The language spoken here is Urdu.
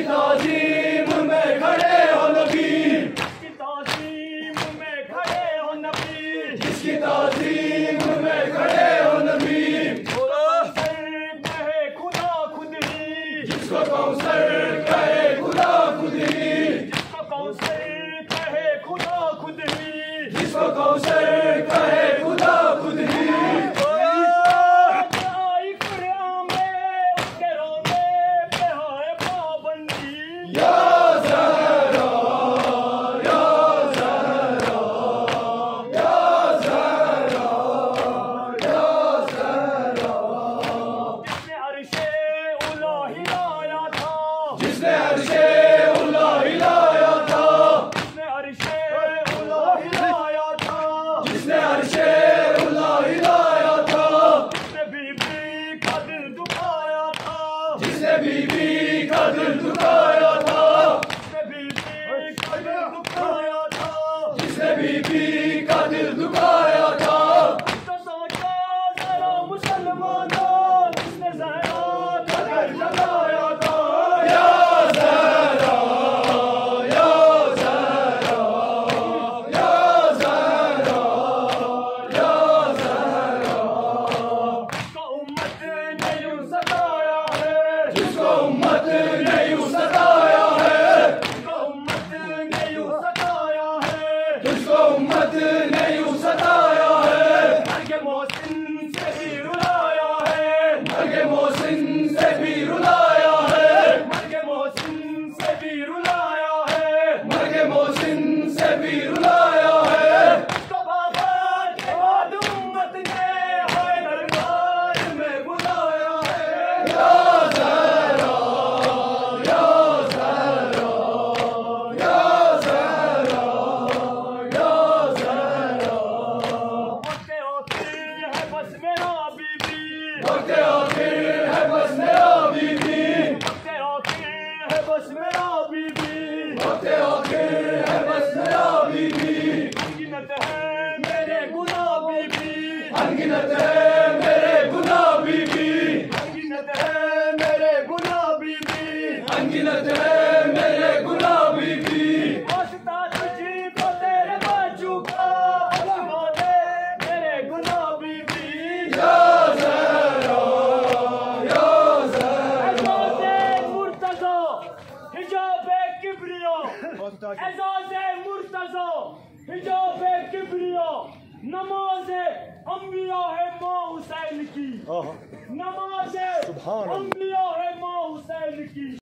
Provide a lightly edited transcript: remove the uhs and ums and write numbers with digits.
تعظیم میں کھڑے ہو نبی، جس کی تعظیم میں کھڑے ہو نبی، جس کی تعظیم میں کھڑے ہو نبی، کہے خدا خود ہی، جس کو کوثر کہے خدا خود ہی، جس کو کوثر کہے خدا خود ہی، جس کو کوثر کہے خدا خود ہی، آئی قرآن میں اس کے رونے پہ ہے پابندی، یا زہرا یا زہرا یا زہرا یا زہرا، جس نے عرش اولا ہلایا تھا، جس نے عرش اولا ہلایا تھا، جس نے عرش اولا ہلایا تھا، جس نے عرش اولا ہلایا تھا، جس نے بی بی کا دل دکھایا تھا، جس نے بی بی کا دل دکھایا تھا، جس نے بی بی کا دل دکھایا تھا، جس نے بی بی کا دل دکھایا تھا، تو سوچا ذرا مسلمانوں، جس نے زہرا کا گھر جلایا تھا، یا زہرا یا زہرا یا زہرا یا زہرا، جس کو امت نے یوں ستایا ہے، جس کو امت نے یوں ستایا ہے، جس کو امت نے یوں ستایا ہے، جس کو امت نے یوں ستایا ہے، مرگ محسن سے بھی رلایا ہے، مرگ محسن سے بھی رلایا ہے، مرگ محسن سے بھی رلایا ہے، مرگ محسن سے بھی رلایا ہے، تو بابا کے بعد امت نے ہائے دربار میں بلایا ہے، یا زہرا یا زہرا یا زہرا یا زہرا، وقت آخر ہے بس میرا بی بی، وقت آخر ہے بس میرا بی بی، وقت آخر ہے بس میرا بی بی، وقت آخر ہے بس میرا بی بی، انگنت ہے میرے گناہ بی بی، انگنت ہے میرے گناہ بی بی، انگنت ہے میرے گناہ بی بی، انگنت ہے میرے گناہ بی بی، واسطہ تجھی کو تیرے بچوں کا، بخشوا دے میرے گناہ بی بی، یا زہرا یا زہرا، اعزاز مرتضی حجاب کبریا، اعزاز مرتضی حجاب کبریا، نماز انبیاء ہے ماں حسین کی، نماز انبیاء ہے ماں حسین کی۔